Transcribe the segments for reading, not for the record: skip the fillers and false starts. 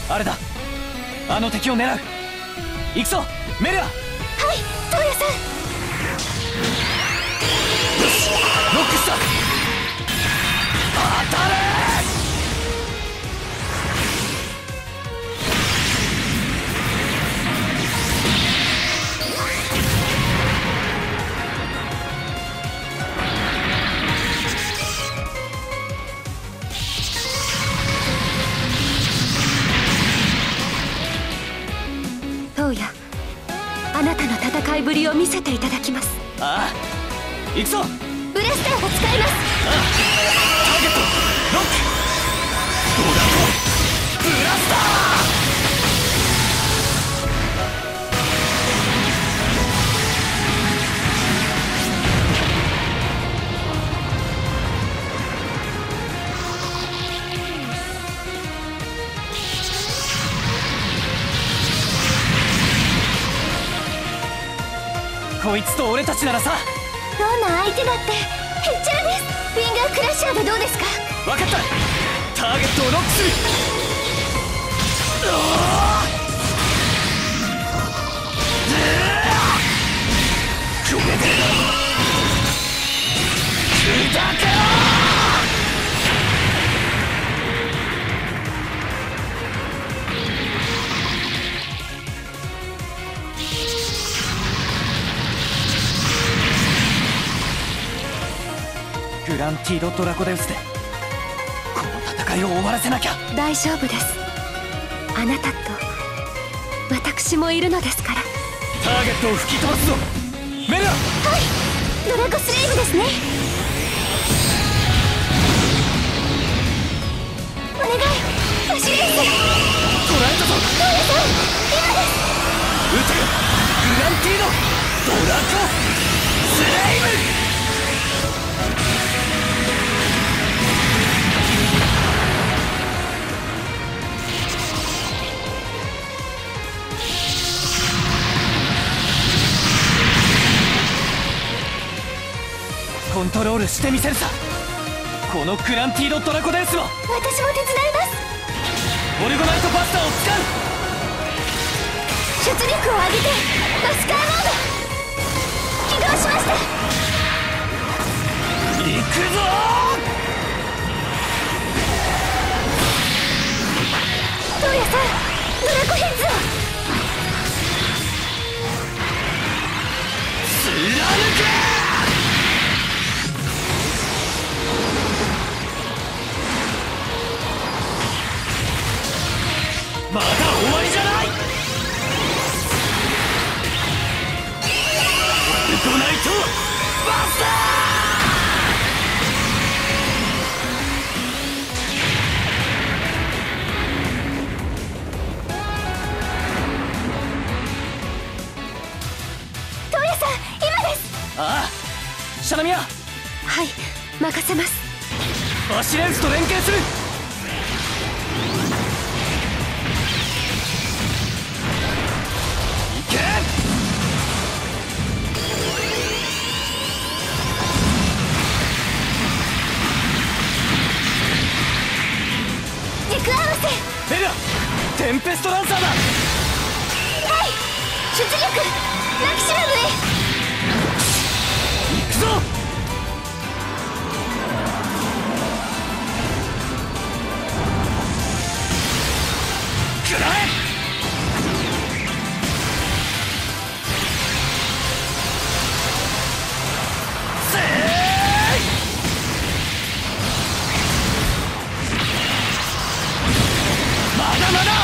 あれだ、あの敵を狙う。行くぞメルア。はい、 トウヤさん。 よし、ロックした。当たれ。 トウヤ、あなたの戦いぶりを見せていただきます。 ああ、行くぞ。 ブラスターを使います。 ターゲットロック。ドラゴンブラスター。こいつと俺たちならさ。 どんな相手だってへっちゃらです。フィンガークラッシャーでどうですか。 分かった。ターゲットをロックする。これで砕けろ。グランティード・ドラコデウスでこの戦いを終わらせなきゃ。 大丈夫です。あなたと私もいるのですから。 ターゲットを吹き飛ばすぞメルア。 はい、ドラゴスレイブですね。お願い、ファシレンス。 捉えたぞ。 トウヤさん、今です。 撃てよグランティード・ドラコスレイブ。コントロールしてみせるさ。このグランティード・ドラコデンスを。 私も手伝います。 オルゴナイトバスターを使う。 出力を上げてマスカーモード起動しました。 行くぞトウヤさん、ドラコヘッズを。 貫け。まだ終わりじゃない。オルゴナイトバスタトウヤさん、今です。 ー。ああ、シャナミア。 はい、任せます。 バシレンスと連携する。 軸合わせ。 ベルア、テンペストランサーだ。 はい、出力マキシマムへ。 行くぞ。食らえ。せーい。まだまだ。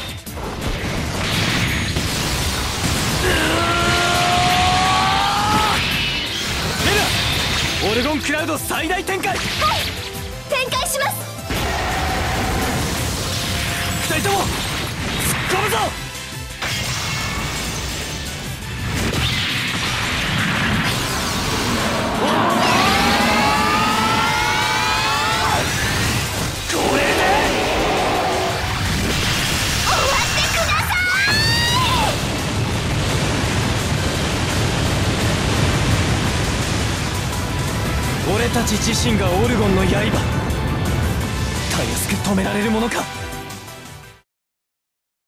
メルア、オルゴンクラウド最大展開。 はい、展開します。 二人とも突っ込むぞ。これで終わってくださ俺たち自身がオルゴンの刃。たやすく止められるものか。